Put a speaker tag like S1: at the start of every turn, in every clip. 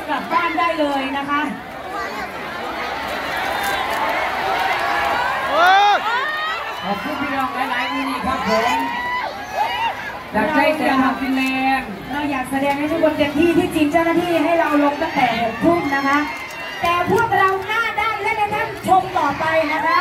S1: กลับบ้านได้เลยนะคะ
S2: ขอบคุณพี่น้องหลายๆมือนี่ครับผมจากใจแสนหักฟินแลนด์
S1: เราอยากแสดงให้ทุกคนเต็มที่ที่จริงเจ้าหน้าที่ให้เราลงตั้งแต่6 ทุ่มนะคะแต่พวกเราหน้าด้านและในท่านชมต่อไปนะคะ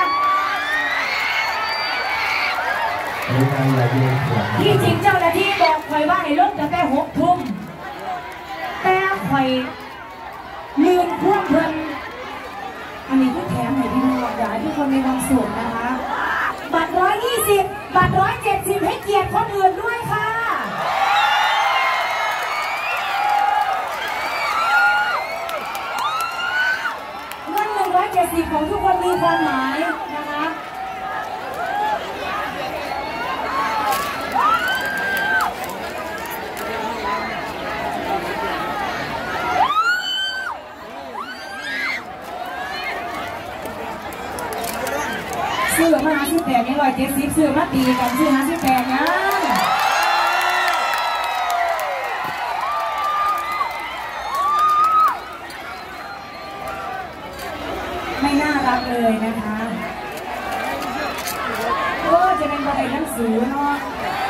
S1: ที่จริงเจ้าหน้าที่บอกคอยว่าให้ลงตั้งแต่6 ทุ่มแต่คอยลืมพวกเพิ่นอันนี้ก็แถมให้พี่น้องอยากให้ทุกคนมีความสุขนะคะบัตร120บัตร170ให้เกียรติคนอื่นด้วยค่ะเงิน170ของทุกคนมีความหมายนะคะซื้อมา58นี่170ซื้อมาตีกันซื้อ58นะไม่น่ารักเลยนะคะโอ้จะเป็นบันไดหนังสือเนาะ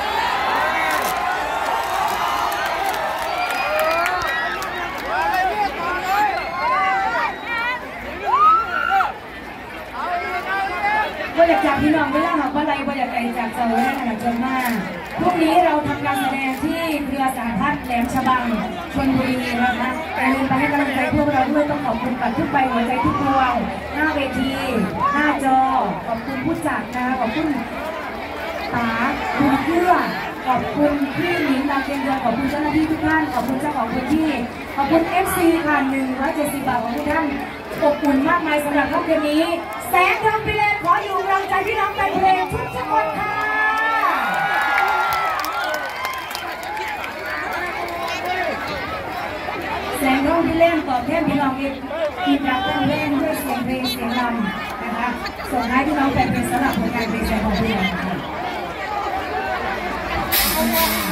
S1: ว่าอยากจากพี่น้องเวลาหอกว่าอะไรว่าอยากไกลจากเจ้าได้ขนาดจนมากพรุ่งนี้เราทำการแสดงที่เครือสาพัฒน์แหลมฉบังชลบุรีนะคะอย่าลืมไปให้กำลังใจพวกเราด้วยต้องขอบคุณปัดทุกใบหัวใจทุกดวงหน้าเวทีหน้าจอขอบคุณผู้จัดนะคะขอบคุณป๋าคุณเพื่อขอบคุณพี่หนิงดาวเทียนเดือนขอบคุณเจ้าหน้าที่ทุกท่านขอบคุณเจ้าของพื้นที่ขอบคุณ FC ค่ะ170 บาทของทุกท่านอบอุ่นมากมายสำหรับค่ำคืนนี้แสงทองพิเรนขออยู่กำลังใจพี่น้องแฟนเพลงทุกคนค่ะแสงทองพิเรนตอบแทนพี่น้องอีกรักแฟนเพลงด้วยเสียงเพลงเสียงรำนะคะส่งให้พี่น้องแฟนเพลงสำหรับผลงานเพลงแสงทองพิเรน